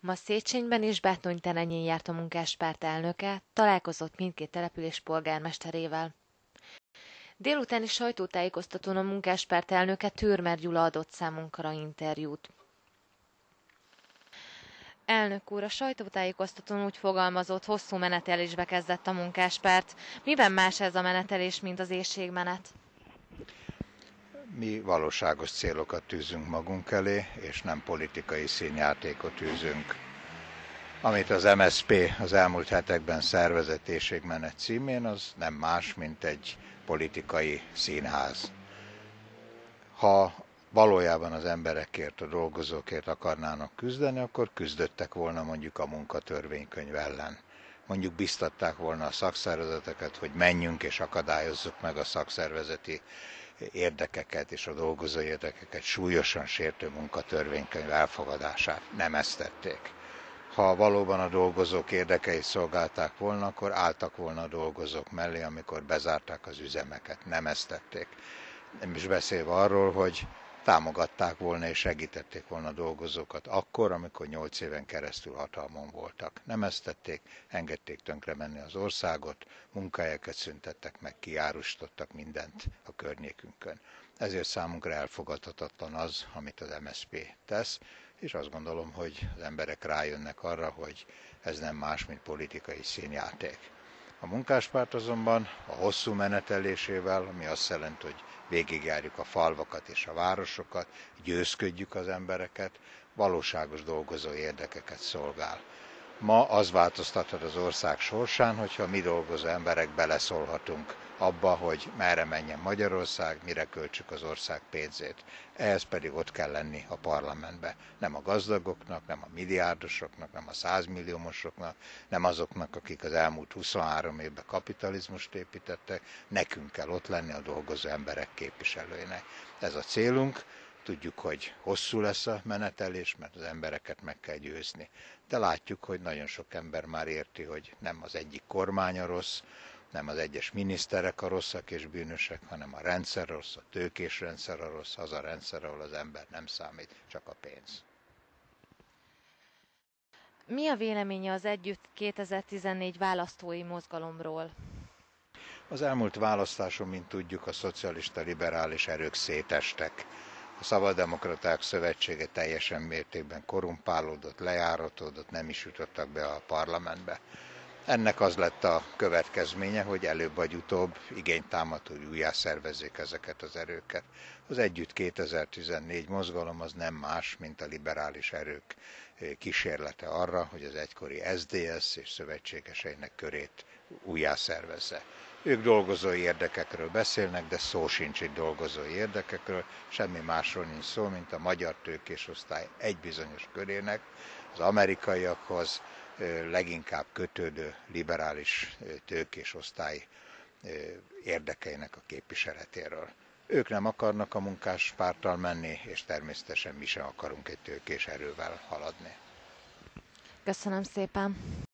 Ma Széchenyben és Bátorterenyén járt a Munkáspárt elnöke, találkozott mindkét település polgármesterével. Délutáni sajtótájékoztatón a Munkáspárt elnöke Türmer Gyula adott számunkra interjút. Elnök úr, a sajtótájékoztatón úgy fogalmazott, hosszú menetelésbe kezdett a Munkáspárt. Miben más ez a menetelés, mint az éhségmenet? Mi valóságos célokat tűzünk magunk elé, és nem politikai színjátékot űzünk. Amit az MSZP az elmúlt hetekben szervezett éhségmenet címén, az nem más, mint egy politikai színház. Ha valójában az emberekért, a dolgozókért akarnának küzdeni, akkor küzdöttek volna mondjuk a munkatörvénykönyv ellen. Mondjuk biztatták volna a szakszervezeteket, hogy menjünk és akadályozzuk meg a szakszervezeti érdekeket és a dolgozói érdekeket súlyosan sértő munkatörvénykönyv elfogadását. Nem ezt tették. Ha valóban a dolgozók érdekeit szolgálták volna, akkor álltak volna a dolgozók mellé, amikor bezárták az üzemeket. Nem ezt tették. Nem is beszélve arról, hogy támogatták volna és segítették volna a dolgozókat akkor, amikor 8 éven keresztül hatalmon voltak. Nem ezt tették, engedték tönkre menni az országot, munkahelyeket szüntettek meg, kiárusítottak mindent a környékünkön. Ezért számunkra elfogadhatatlan az, amit az MSZP tesz, és azt gondolom, hogy az emberek rájönnek arra, hogy ez nem más, mint politikai színjáték. A Munkáspárt azonban a hosszú menetelésével, ami azt jelenti, hogy végigjárjuk a falvakat és a városokat, győzködjük az embereket, valóságos dolgozói érdekeket szolgál. Ma az változtathat az ország sorsán, hogyha mi dolgozó emberek beleszólhatunk abba, hogy merre menjen Magyarország, mire költsük az ország pénzét. Ehhez pedig ott kell lenni a parlamentbe. Nem a gazdagoknak, nem a milliárdosoknak, nem a 100 milliómosoknak, nem azoknak, akik az elmúlt 23 évben kapitalizmust építettek, nekünk kell ott lenni a dolgozó emberek képviselőinek. Ez a célunk. Tudjuk, hogy hosszú lesz a menetelés, mert az embereket meg kell győzni. De látjuk, hogy nagyon sok ember már érti, hogy nem az egyik kormány a rossz, nem az egyes miniszterek a rosszak és bűnösek, hanem a rendszer rossz, a tőkés rendszer a rossz, az a rendszer, ahol az ember nem számít, csak a pénz. Mi a véleménye az Együtt 2014 választói mozgalomról? Az elmúlt választáson, mint tudjuk, a szocialista liberális erők szétestek. A Szabaddemokraták Szövetsége teljesen mértékben korrumpálódott, lejáratódott, nem is jutottak be a parlamentbe. Ennek az lett a következménye, hogy előbb vagy utóbb igényt támadt, hogy újjászervezzék ezeket az erőket. Az Együtt 2014 mozgalom az nem más, mint a liberális erők kísérlete arra, hogy az egykori SZDSZ és szövetségeseinek körét újjászervezze. Ők dolgozói érdekekről beszélnek, de szó sincs itt dolgozói érdekekről, semmi másról nincs szó, mint a magyar tőkésosztály egy bizonyos körének, az amerikaiakhoz leginkább kötődő liberális tőkésosztály érdekeinek a képviseletéről. Ők nem akarnak a Munkáspárttal menni, és természetesen mi sem akarunk egy tőkés erővel haladni. Köszönöm szépen!